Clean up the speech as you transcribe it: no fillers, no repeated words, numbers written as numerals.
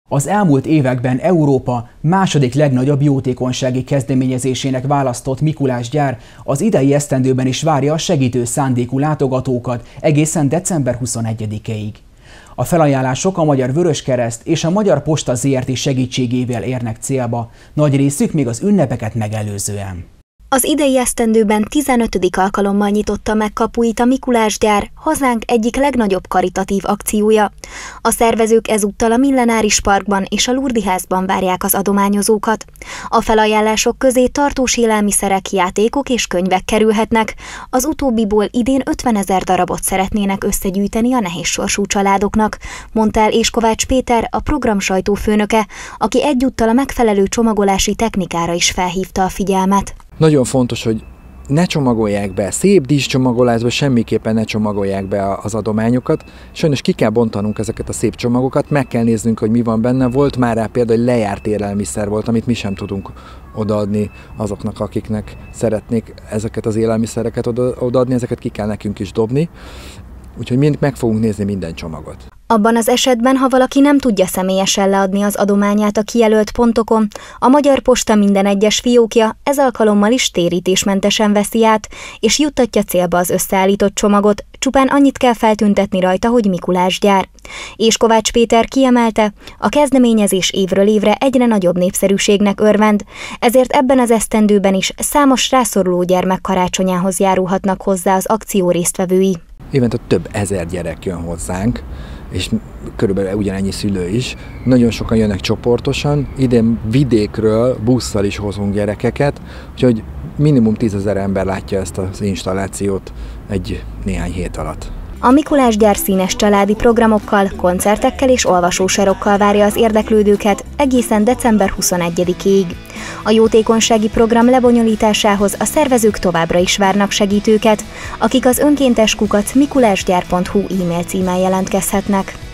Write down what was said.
Az elmúlt években Európa második legnagyobb jótékonysági kezdeményezésének választott Mikulásgyár az idei esztendőben is várja a segítő szándékú látogatókat egészen december 21-ig. A felajánlások a Magyar Vöröskereszt és a Magyar Posta Zrt. Segítségével érnek célba, nagy részük még az ünnepeket megelőzően. Az idei esztendőben 15. alkalommal nyitotta meg kapuit a Mikulásgyár, hazánk egyik legnagyobb karitatív akciója. A szervezők ezúttal a Millenáris Parkban és a Lurdi házban várják az adományozókat. A felajánlások közé tartós élelmiszerek, játékok és könyvek kerülhetnek. Az utóbbiból idén 50 000 darabot szeretnének összegyűjteni a nehézsorsú családoknak, mondta el Éskovács Péter, a program sajtófőnöke, aki egyúttal a megfelelő csomagolási technikára is felhívta a figyelmet. Nagyon fontos, hogy ne csomagolják be, szép díszcsomagolásba semmiképpen ne csomagolják be az adományokat. Sajnos ki kell bontanunk ezeket a szép csomagokat, meg kell néznünk, hogy mi van benne. Volt már rá például, hogy lejárt élelmiszer volt, amit mi sem tudunk odaadni azoknak, akiknek szeretnék ezeket az élelmiszereket odaadni, ezeket ki kell nekünk is dobni. Úgyhogy mind meg fogunk nézni minden csomagot. Abban az esetben, ha valaki nem tudja személyesen leadni az adományát a kijelölt pontokon, a Magyar Posta minden egyes fiókja ez alkalommal is térítésmentesen veszi át, és juttatja célba az összeállított csomagot, csupán annyit kell feltüntetni rajta, hogy Mikulásgyár. Éskovács Péter kiemelte, a kezdeményezés évről évre egyre nagyobb népszerűségnek örvend, ezért ebben az esztendőben is számos rászoruló gyermek karácsonyához járulhatnak hozzá az akció résztvevői. Évente több ezer gyerek jön hozzánk, és körülbelül ugyanennyi szülő is. Nagyon sokan jönnek csoportosan, idén vidékről busszal is hozunk gyerekeket, úgyhogy minimum 10 000 ember látja ezt az installációt néhány hét alatt. A Mikulásgyár színes családi programokkal, koncertekkel és olvasósarokkal várja az érdeklődőket egészen december 21-ig. A jótékonysági program lebonyolításához a szervezők továbbra is várnak segítőket, akik az önkéntes@mikulásgyár.hu e-mail címen jelentkezhetnek.